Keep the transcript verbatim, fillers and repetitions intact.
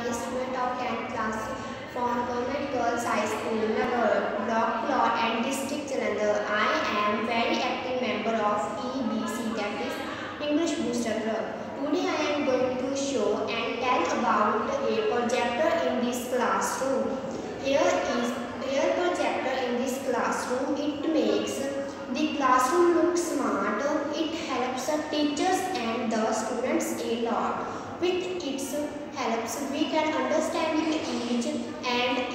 a student of tenth class from Government Girls High School, Nagar, Block Plot and District Jalandhar. I am very active member of E B C, that is English Booster Club. Today I am going to show and tell about a projector in this classroom. Here is a projector in this classroom. It makes the classroom look smart. It helps the teachers and the students a lot. With its helps, we can understand each and